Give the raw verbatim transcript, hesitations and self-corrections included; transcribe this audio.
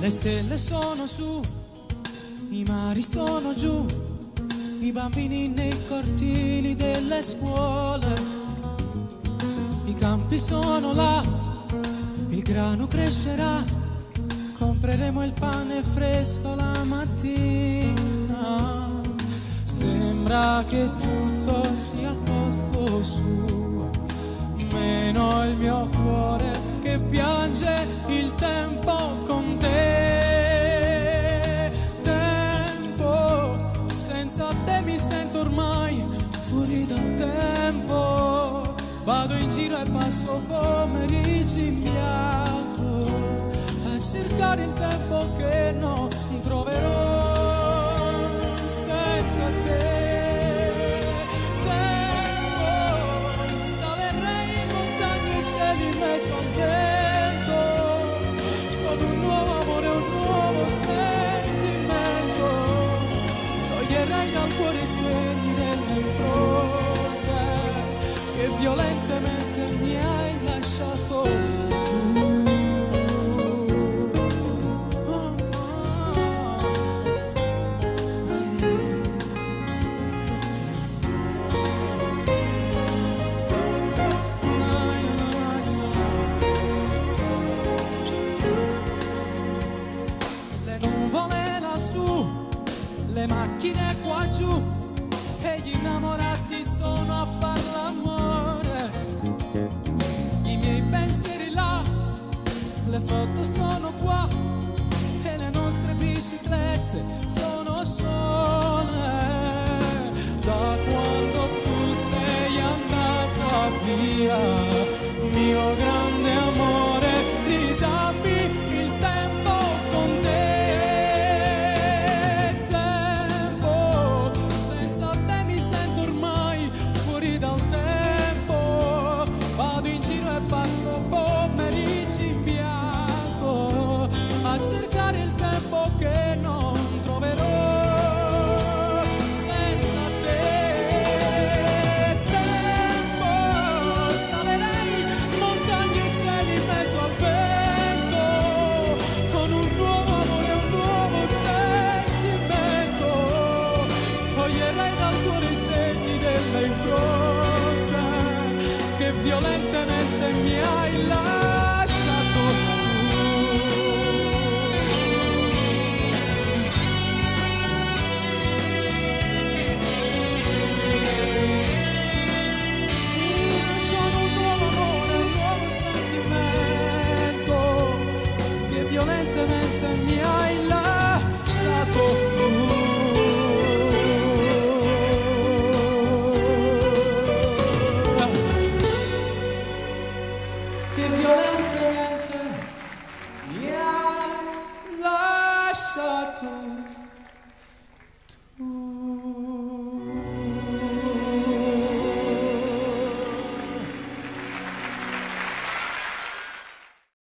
Le stelle sono su, i mari sono giù, i bambini nei cortili delle scuole, i campi sono là, il grano crescerà, compreremo il pane fresco la mattina. Sembra che tutto sia a posto su, meno il mio cuore che piange il tempo con te. Tempo, senza te mi sento ormai fuori dal tempo. Vado in giro e passo pomeriggi in bianco a cercare il tempo che non troverò senza te. Tempo, scalerei montagne e cieli in mezzo al vento, con un nuovo amore, un nuovo sentimento. Toglierei dal cuore i segni delle impronte che violentemente mi hai lasciato tu. Le macchine qua giù e gli innamorati sono a far l'amore. I miei pensieri là, le foto sono qua e le nostre biciclette sono sole. Da quando tu sei andata via, mio grande amore, ridammi il tempo con te. Passo pomeriggi in bianco a cercare il tempo che non troverò senza te. Tempo, scalerei montagne e cieli in mezzo al vento, con un nuovo amore, un nuovo sentimento. Toglierei dal cuore i segni delle impronte che violentemente mi hai lasciato tu. Con un nuovo amore, un nuovo sentimento che violentemente mi hai lasciato tu. Che violentemente mi ha lasciato.